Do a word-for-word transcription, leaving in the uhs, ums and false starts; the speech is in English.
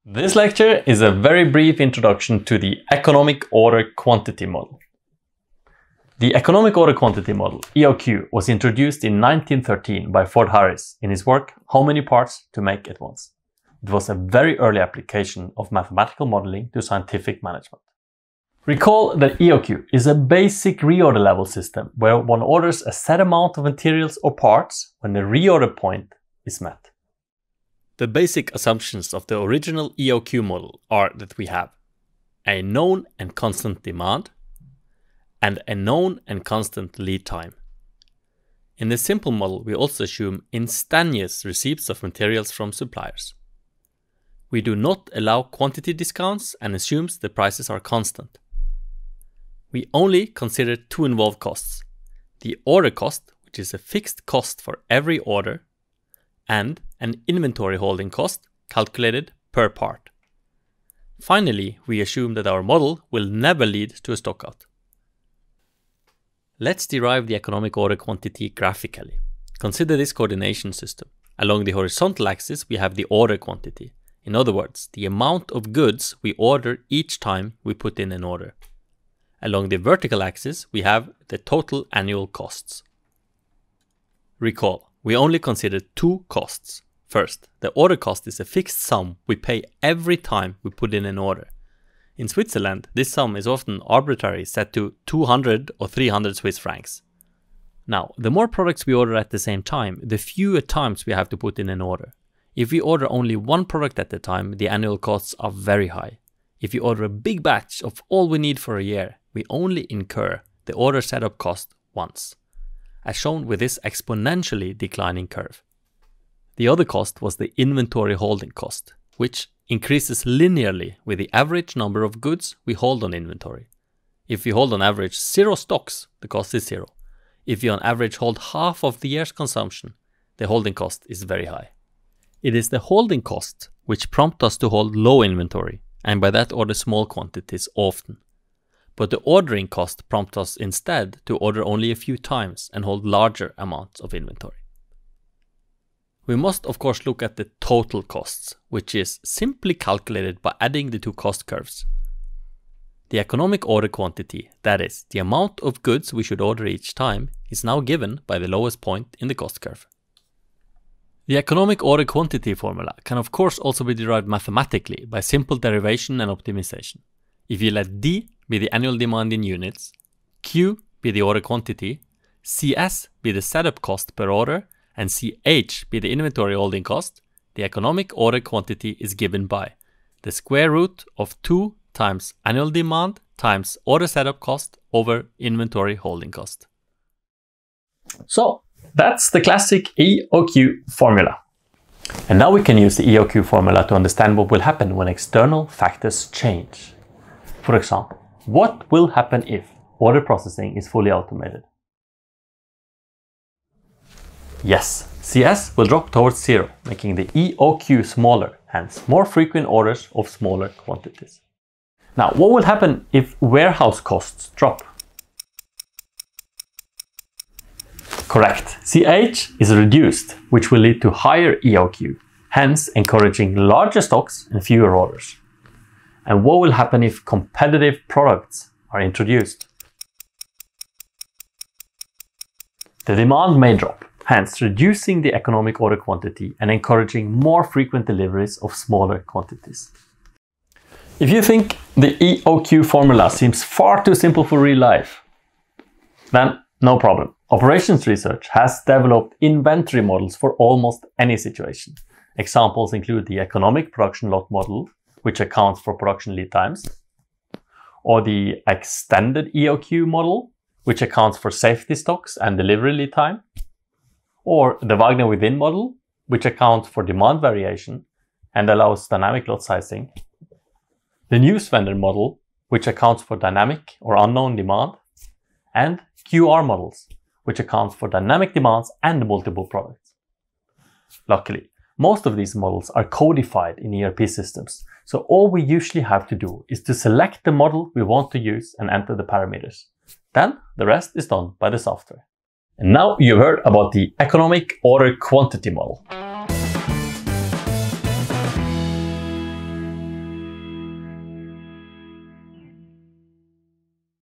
This lecture is a very brief introduction to the economic order quantity model. The economic order quantity model, E O Q, was introduced in nineteen thirteen by Ford Harris in his work How Many Parts to Make at Once. It was a very early application of mathematical modeling to scientific management. Recall that E O Q is a basic reorder level system where one orders a set amount of materials or parts when the reorder point is met. The basic assumptions of the original E O Q model are that we have a known and constant demand and a known and constant lead time. In the simple model, we also assume instantaneous receipts of materials from suppliers. We do not allow quantity discounts and assumes the prices are constant. We only consider two involved costs: the order cost, which is a fixed cost for every order, and an inventory holding cost calculated per part. Finally, we assume that our model will never lead to a stockout. Let's derive the economic order quantity graphically. Consider this coordination system. Along the horizontal axis, we have the order quantity. In other words, the amount of goods we order each time we put in an order. Along the vertical axis, we have the total annual costs. Recall, we only consider two costs. First, the order cost is a fixed sum we pay every time we put in an order. In Switzerland, this sum is often arbitrary, set to two hundred or three hundred Swiss francs. Now, the more products we order at the same time, the fewer times we have to put in an order. If we order only one product at a time, the annual costs are very high. If we order a big batch of all we need for a year, we only incur the order setup cost once, as shown with this exponentially declining curve. The other cost was the inventory holding cost, which increases linearly with the average number of goods we hold on inventory. If we hold on average zero stocks, the cost is zero. If we on average hold half of the year's consumption, the holding cost is very high. It is the holding cost which prompts us to hold low inventory, and by that order small quantities often. But the ordering cost prompts us instead to order only a few times and hold larger amounts of inventory. We must of course look at the total costs, which is simply calculated by adding the two cost curves. The economic order quantity, that is, the amount of goods we should order each time, is now given by the lowest point in the cost curve. The economic order quantity formula can of course also be derived mathematically by simple derivation and optimization. If you let D be the annual demand in units, Q be the order quantity, C S be the setup cost per order, and C H be the inventory holding cost, the economic order quantity is given by the square root of two times annual demand times order setup cost over inventory holding cost. So that's the classic E O Q formula. And now we can use the E O Q formula to understand what will happen when external factors change. For example, what will happen if order processing is fully automated? Yes, C S will drop towards zero, making the E O Q smaller, hence more frequent orders of smaller quantities. Now, what will happen if warehouse costs drop? Correct, C H is reduced, which will lead to higher E O Q, hence encouraging larger stocks and fewer orders. And what will happen if competitive products are introduced? The demand may drop, hence reducing the economic order quantity and encouraging more frequent deliveries of smaller quantities. If you think the E O Q formula seems far too simple for real life, then no problem. Operations research has developed inventory models for almost any situation. Examples include the economic production lot model, which accounts for production lead times, or the extended E O Q model, which accounts for safety stocks and delivery lead time, or the Wagner within model, which accounts for demand variation and allows dynamic lot sizing, the news vendor model, which accounts for dynamic or unknown demand, and Q R models, which accounts for dynamic demands and multiple products. Luckily, most of these models are codified in E R P systems, so all we usually have to do is to select the model we want to use and enter the parameters. Then the rest is done by the software. And now you've heard about the economic order quantity model.